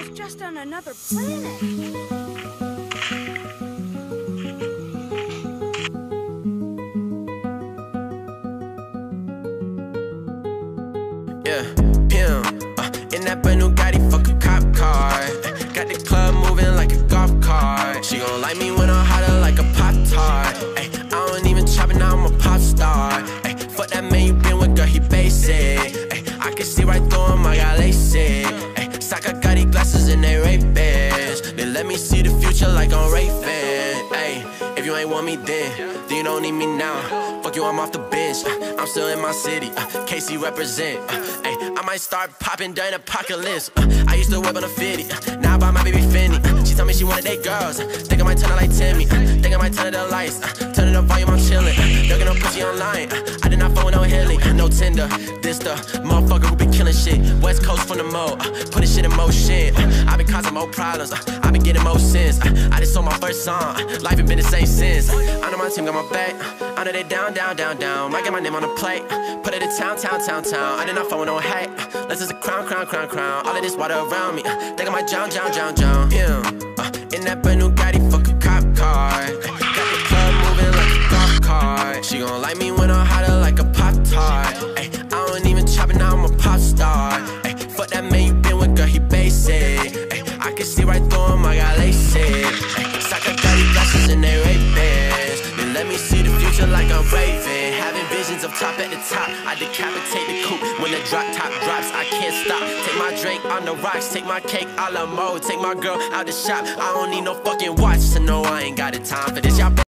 She's just on another planet. Yeah, pimp, in that brand new Gotti, fuck a cop car. Got the club moving like a golf cart. She gon' like me when I'm hotter like a Pop-Tart. Ay, I don't even chop it, now I'm a pop star. Ay, fuck that man you been with, girl, he basic. Ay, I can see right through him, I got LASIK. Ay, sock, I got these glasses and they Ray-Bans. They let me see the future like I'm Ray-Fan. Ay, if you ain't want me then you don't need me now. Fuck you, I'm off the bench. I'm still in my city. KC represent. Ay, I might start popping during apocalypse. I used to whip on a 50. Now I buy my baby Fendi. She told me she wanted date girls. Think I might turn her like Timmy. Think I might turn it the lights. Turn it up volume, I'm chillin'. Looking up pussy online. I did not phone with no Hilly. No Tinder. This the motherfucker who been killing shit. West Coast from the mo. Put this shit in motion. I been causing more problems. I been getting more sins. I just sold my first song. Life ain't been the same since. I know my team got my back. I know they down, down, down, down. Might get my name on the plate. Put it in town, town, town, town. I did not phone with no hat. This is a crown, crown, crown, crown. All of this water around me. Think I might drown, drown, drown, drown. Yeah, in that brand new Gotti, fuck a cop car. Got the club moving like a golf cart. She gon' like me when I'm hotter like a Pop-Tart. Ay, I don't even chop it, now I'm a pop star. Ay, fuck that man you been with, girl, he basic. Ay, I can see right through him, I got LASIK. Ay, sock, I got these glasses and they Ray-Bans. They let me see the future like I'm Raven. Having visions of top at the top. I decapitate the coupe when the drop top drops. I can't stop. Take my drink on the rocks. Take my cake a la mode. Take my girl out the shop. I don't need no fucking watch to know I ain't got the time for this. Y'all